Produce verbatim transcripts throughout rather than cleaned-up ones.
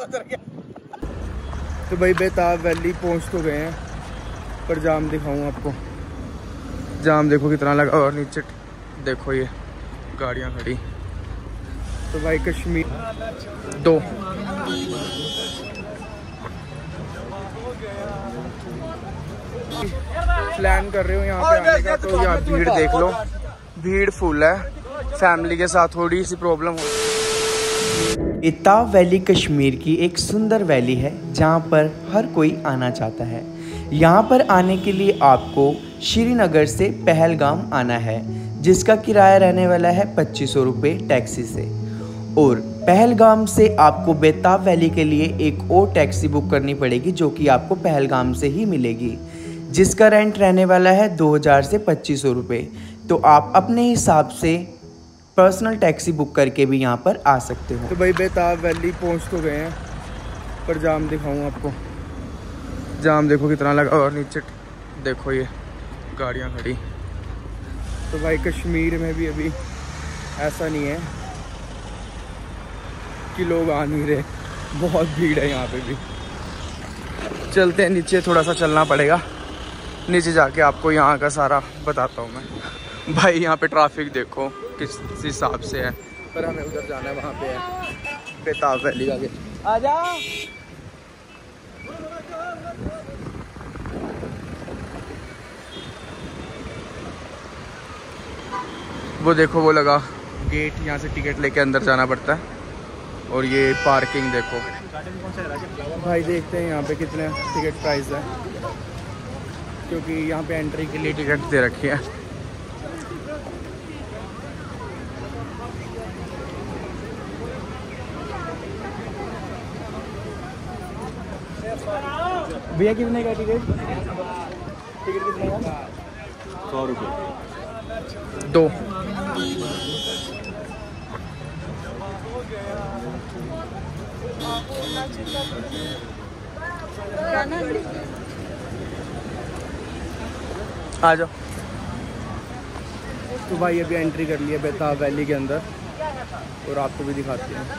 तो भाई बेताब वैली पहुंच तो गए हैं, पर जाम दिखाऊं आपको। जाम देखो कितना लगा, और नीचे देखो ये गाड़ियां खड़ी। तो भाई कश्मीर दो प्लान कर रहे हो यहाँ पे आने का, तो यहाँ भीड़ देख लो, भीड़ फुल है। फैमिली के साथ थोड़ी सी प्रॉब्लम हो। बेताब वैली कश्मीर की एक सुंदर वैली है जहाँ पर हर कोई आना चाहता है। यहाँ पर आने के लिए आपको श्रीनगर से पहलगाम आना है, जिसका किराया रहने वाला है पच्चीस सौ रुपये टैक्सी से। और पहलगाम से आपको बेताब वैली के लिए एक और टैक्सी बुक करनी पड़ेगी, जो कि आपको पहलगाम से ही मिलेगी, जिसका रेंट रहने वाला है दो हज़ार से पच्चीस सौ रुपये। तो आप अपने हिसाब से पर्सनल टैक्सी बुक करके भी यहाँ पर आ सकते हो। तो भाई बेताब वैली पहुँच तो गए हैं, पर जाम दिखाऊं आपको। जाम देखो कितना लगा, और नीचे देखो ये गाड़ियाँ खड़ी। तो भाई कश्मीर में भी अभी ऐसा नहीं है कि लोग आ नहीं रहे, बहुत भीड़ है यहाँ पे भी। चलते हैं नीचे, थोड़ा सा चलना पड़ेगा, नीचे जाके आपको यहाँ का सारा बताता हूँ मैं। भाई यहाँ पे ट्रैफिक देखो किस हिसाब से है, पर हमें उधर जाना है, वहाँ पे है बेताब वैली का गेट। आ जा। वो देखो वो लगा गेट, यहाँ से टिकट लेके अंदर जाना पड़ता है। और ये पार्किंग देखो भाई, देखते हैं यहाँ पे कितने टिकट प्राइस है, क्योंकि यहाँ पे एंट्री के लिए टिकट दे रखी है। भैया कितने का टिकट? टिकट कितने का? सौ रुपये दो। आ जाओ। तो भाई अभी एंट्री कर लिया बेताब वैली के अंदर, और आपको भी दिखाते हैं।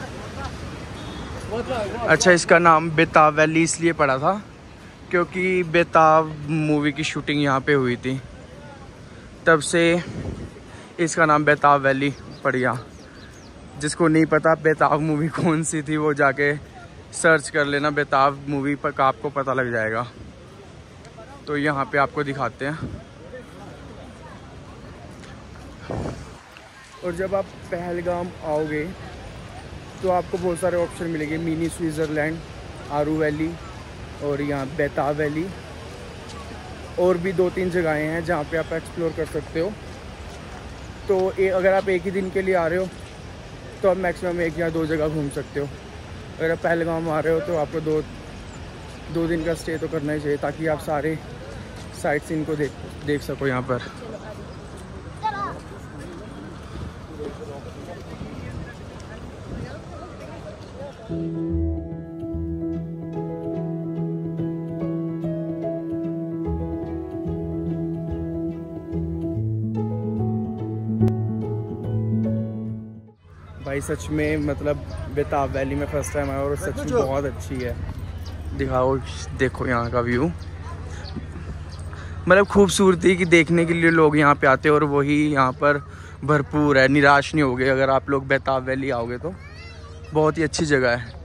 अच्छा, इसका नाम बेताब वैली इसलिए पड़ा था क्योंकि बेताब मूवी की शूटिंग यहाँ पे हुई थी, तब से इसका नाम बेताब वैली पड़ गया। जिसको नहीं पता बेताब मूवी कौन सी थी, वो जाके सर्च कर लेना, बेताब मूवी पर का आपको पता लग जाएगा। तो यहाँ पे आपको दिखाते हैं। और जब आप पहलगाम आओगे तो आपको बहुत सारे ऑप्शन मिलेंगे, मिनी स्विट्ज़रलैंड, आरू वैली और यहाँ बेताब वैली, और भी दो तीन जगहें हैं जहाँ पे आप एक्सप्लोर कर सकते हो। तो ए, अगर आप एक ही दिन के लिए आ रहे हो तो आप मैक्सिमम एक या दो जगह घूम सकते हो। अगर आप पहलगाम आ रहे हो तो आपको दो दो दिन का स्टे तो करना ही चाहिए, ताकि आप सारे साइट सीन को देख देख सको यहाँ पर। भाई सच में मतलब बेताब वैली में फर्स्ट टाइम आया, और सच में बहुत अच्छी है। दिखाओ, देखो यहाँ का व्यू, मतलब खूबसूरती की देखने के लिए लोग यहाँ पे आते हैं, और वही यहाँ पर भरपूर है। निराश नहीं होगे अगर आप लोग बेताब वैली आओगे तो, बहुत ही अच्छी जगह है।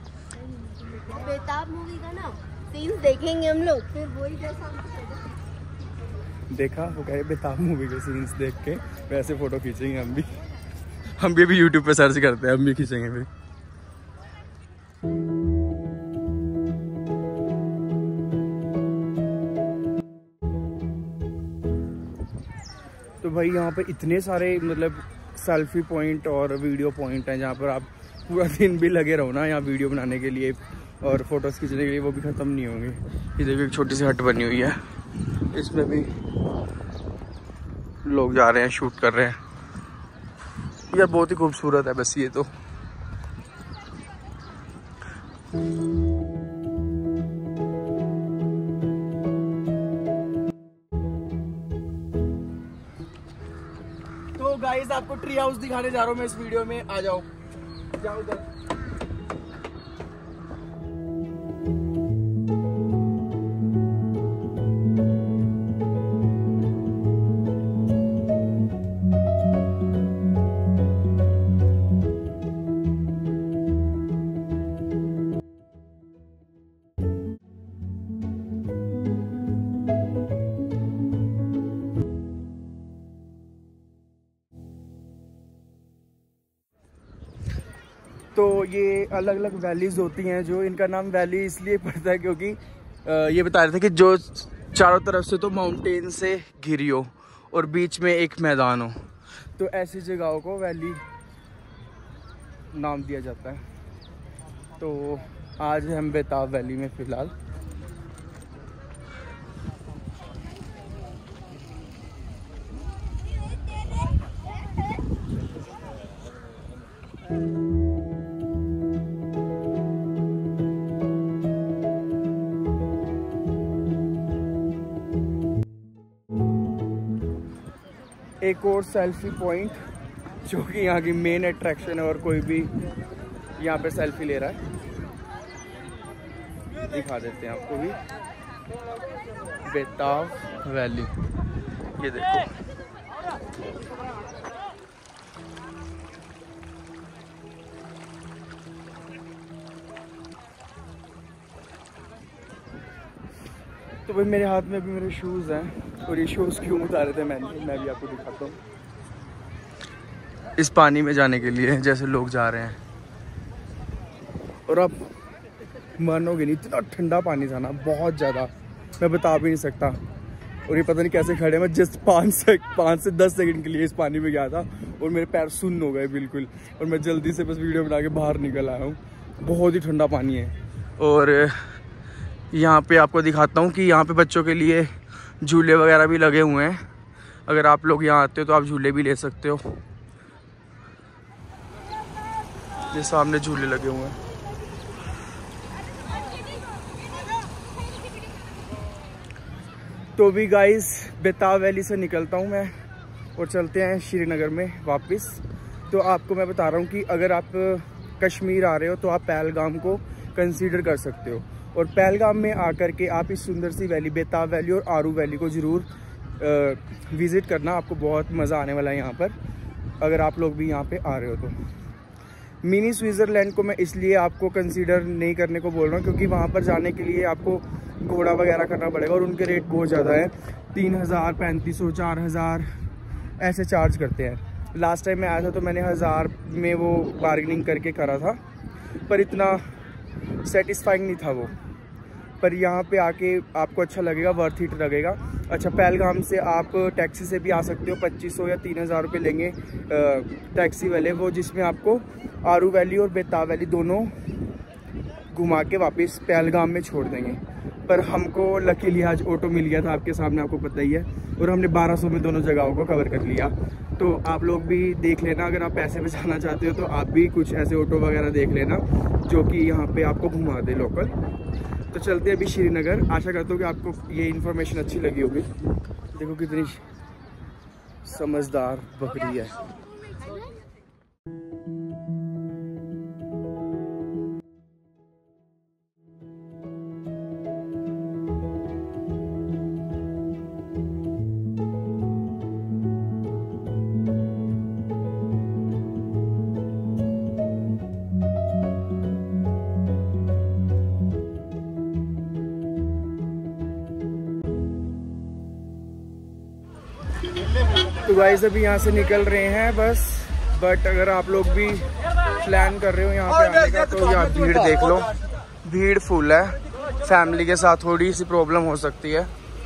बेताब मूवी का ना सीन्स देखेंगे हम लोग, फिर वही जैसा देखा वो कहे बेताब मूवी के सीन्स देख के वैसे फोटो खींचेंगे हम भी। हम भी, भी यूट्यूब पे सर्च करते हैं, हम भी खींचेंगे भी। तो भाई यहाँ पे इतने सारे मतलब सेल्फी पॉइंट और वीडियो पॉइंट हैं, जहाँ पर आप पूरा दिन भी लगे रहो ना यहाँ वीडियो बनाने के लिए और फोटोज़ खींचने के लिए, वो भी ख़त्म नहीं होंगे। ये देखिए एक छोटी सी हट बनी हुई है, इसमें भी लोग जा रहे हैं, शूट कर रहे हैं। यार बहुत ही खूबसूरत है बस ये तो। तो गाइस आपको ट्री हाउस दिखाने जा रहा हूँ मैं इस वीडियो में, आ जाओ, जाओ उधर। तो ये अलग अलग वैलीज होती हैं, जो इनका नाम वैली इसलिए पड़ता है क्योंकि ये बता रहे थे कि जो चारों तरफ से तो माउंटेन से घिरी हो और बीच में एक मैदान हो, तो ऐसी जगहों को वैली नाम दिया जाता है। तो आज हम बेताब वैली में फ़िलहाल। एक और सेल्फी पॉइंट जो कि यहाँ की मेन अट्रैक्शन है और कोई भी यहाँ पे सेल्फी ले रहा है, दिखा देते हैं आपको भी। बेताब वैली, ये देखो। तो भाई मेरे हाथ में भी मेरे शूज़ हैं और ये शूज़ क्यों उतारे थे मैंने, मैं भी आपको दिखाता हूँ। इस पानी में जाने के लिए जैसे लोग जा रहे हैं, और आप मानोगे नहीं इतना ठंडा पानी था ना, बहुत ज़्यादा, मैं बता भी नहीं सकता। और ये पता नहीं कैसे खड़े, मैं जस्ट पाँच से पाँच से दस सेकंड के लिए इस पानी में गया था और मेरे पैर सुन्न हो गए बिल्कुल, और मैं जल्दी से बस वीडियो बना के बाहर निकल आया हूँ। बहुत ही ठंडा पानी है। और यहाँ पे आपको दिखाता हूँ कि यहाँ पे बच्चों के लिए झूले वगैरह भी लगे हुए हैं। अगर आप लोग यहाँ आते हो तो आप झूले भी ले सकते हो। ये सामने झूले लगे हुए हैं। तो भी गाइस बेताब वैली से निकलता हूँ मैं और चलते हैं श्रीनगर में वापस। तो आपको मैं बता रहा हूँ कि अगर आप कश्मीर आ रहे हो तो आप पहलगाम को कंसीडर कर सकते हो, और पहलगाम में आकर के आप इस सुंदर सी वैली बेताब वैली और आरू वैली को ज़रूर विज़िट करना। आपको बहुत मज़ा आने वाला है यहाँ पर, अगर आप लोग भी यहाँ पे आ रहे हो तो। मिनी स्विट्ज़रलैंड को मैं इसलिए आपको कंसीडर नहीं करने को बोल रहा हूँ क्योंकि वहाँ पर जाने के लिए आपको घोड़ा वगैरह करना पड़ेगा और उनके रेट बहुत ज़्यादा है। तीन हज़ार पैंतीस सौ चार हज़ार ऐसे चार्ज करते हैं। लास्ट टाइम मैं आया था तो मैंने हज़ार में वो बार्गेनिंग करके करा था, पर इतना सेटिस्फाइंग नहीं था वो। पर यहाँ पे आके आपको अच्छा लगेगा, वर्थ इट लगेगा। अच्छा, पहलगाम से आप टैक्सी से भी आ सकते हो, पच्चीस सौ या तीन हज़ार रुपये लेंगे टैक्सी वाले, वो जिसमें आपको आरू वैली और बेताब वैली दोनों घुमा के वापस पहलगाम में छोड़ देंगे। पर हमको लकीली आज ऑटो मिल गया था, आपके सामने, आपको पता ही है, और हमने बारह सौ में दोनों जगहों को कवर कर लिया। तो आप लोग भी देख लेना, अगर आप पैसे बचाना चाहते हो तो आप भी कुछ ऐसे ऑटो वगैरह देख लेना जो कि यहाँ पे आपको घुमा दे लोकल। तो चलते हैं अभी श्रीनगर। आशा करता हूँ कि आपको ये इन्फॉर्मेशन अच्छी लगी होगी। देखो कितनी समझदार बकरी है। तो गाइस अभी यहाँ से निकल रहे हैं बस। बट अगर आप लोग भी प्लान कर रहे हो यहाँ पे आने का तो यहाँ भीड़ देख लो, भीड़ फुल है। फैमिली के साथ थोड़ी सी प्रॉब्लम हो सकती है,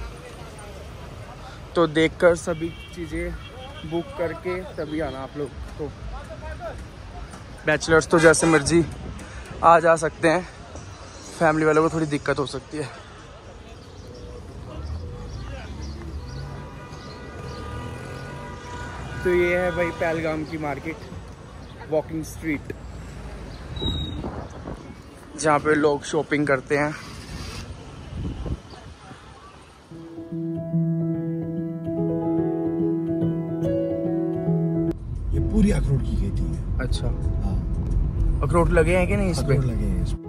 तो देखकर सभी चीज़ें बुक करके तभी आना आप लोग को। बैचलर्स तो जैसे मर्जी आ जा सकते हैं, फैमिली वालों को थोड़ी दिक्कत हो सकती है। तो ये है भाई पहलगाम की मार्केट, वॉकिंग स्ट्रीट, जहाँ पे लोग शॉपिंग करते हैं। ये पूरी अखरोट की खेती है। अच्छा, हाँ, अखरोट लगे हैं कि नहीं इस पे? अखरोट लगे हैं इस पे।